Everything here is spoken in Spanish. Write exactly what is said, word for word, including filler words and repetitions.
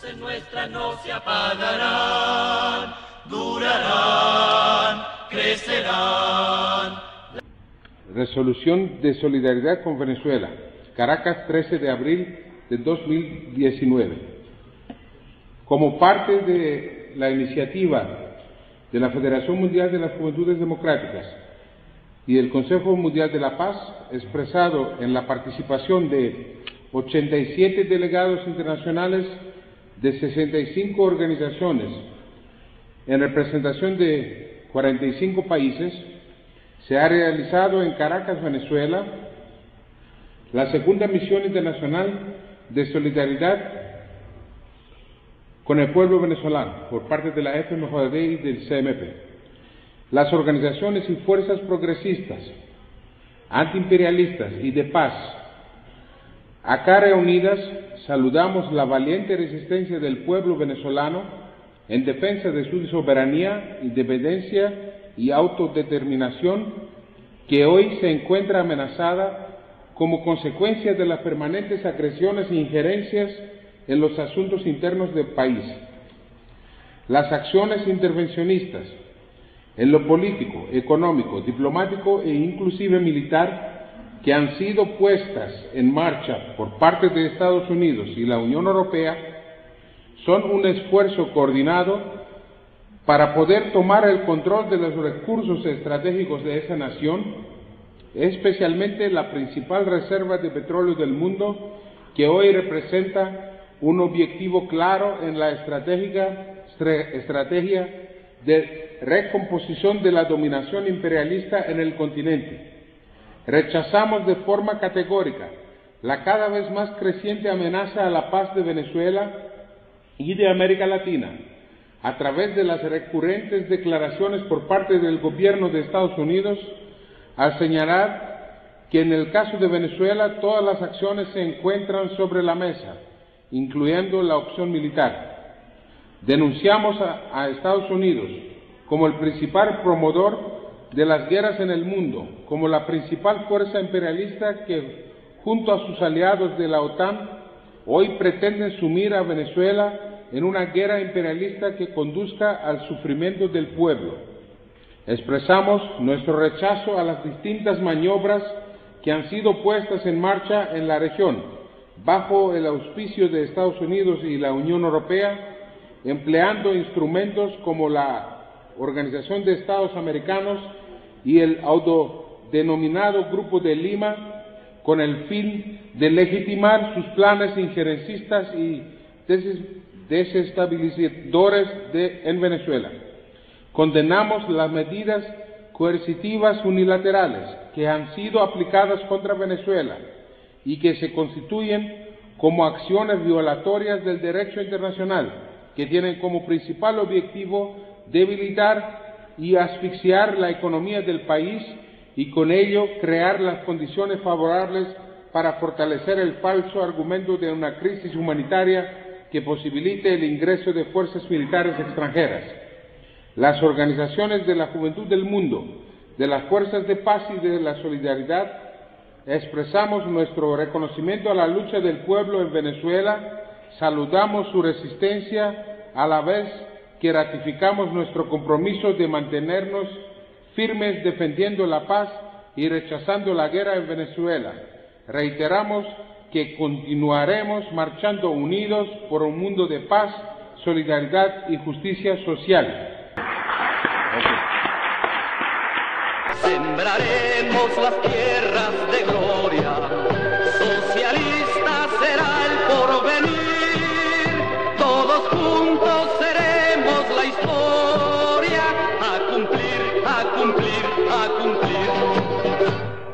voces nuestras no se apagarán, durarán, crecerán. Resolución de solidaridad con Venezuela, Caracas, trece de abril de dos mil diecinueve. Como parte de la iniciativa de la Federación Mundial de las Juventudes Democráticas y el Consejo Mundial de la Paz, expresado en la participación de ochenta y siete delegados internacionales de sesenta y cinco organizaciones en representación de cuarenta y cinco países, se ha realizado en Caracas, Venezuela, la segunda misión internacional de solidaridad con el pueblo venezolano por parte de la F M J D y del C M P. Las organizaciones y fuerzas progresistas, antiimperialistas y de paz, acá reunidas, saludamos la valiente resistencia del pueblo venezolano en defensa de su soberanía, independencia y autodeterminación, que hoy se encuentra amenazada como consecuencia de las permanentes agresiones e injerencias en los asuntos internos del país. Las acciones intervencionistas en lo político, económico, diplomático e inclusive militar que han sido puestas en marcha por parte de Estados Unidos y la Unión Europea son un esfuerzo coordinado para poder tomar el control de los recursos estratégicos de esa nación, especialmente la principal reserva de petróleo del mundo, que hoy representa un objetivo claro en la estrategia, estrategia de recomposición de la dominación imperialista en el continente. Rechazamos de forma categórica la cada vez más creciente amenaza a la paz de Venezuela y de América Latina, a través de las recurrentes declaraciones por parte del gobierno de Estados Unidos, al señalar que en el caso de Venezuela todas las acciones se encuentran sobre la mesa, incluyendo la opción militar. Denunciamos a, a Estados Unidos como el principal promotor de las guerras en el mundo, como la principal fuerza imperialista que, junto a sus aliados de la OTAN, hoy pretenden sumir a Venezuela en una guerra imperialista que conduzca al sufrimiento del pueblo. Expresamos nuestro rechazo a las distintas maniobras que han sido puestas en marcha en la región, bajo el auspicio de Estados Unidos y la Unión Europea, empleando instrumentos como la Organización de Estados Americanos y el autodenominado Grupo de Lima, con el fin de legitimar sus planes injerencistas y desestabilizadores de, en Venezuela. Condenamos las medidas coercitivas unilaterales que han sido aplicadas contra Venezuela y que se constituyen como acciones violatorias del derecho internacional, que tienen como principal objetivo debilitar y asfixiar la economía del país y con ello crear las condiciones favorables para fortalecer el falso argumento de una crisis humanitaria que posibilite el ingreso de fuerzas militares extranjeras. Las organizaciones de la juventud del mundo, de las fuerzas de paz y de la solidaridad, expresamos nuestro reconocimiento a la lucha del pueblo en Venezuela, saludamos su resistencia, a la vez que ratificamos nuestro compromiso de mantenernos firmes defendiendo la paz y rechazando la guerra en Venezuela. Reiteramos que continuaremos marchando unidos por un mundo de paz, solidaridad y justicia social. Sembraremos las tierras de gloria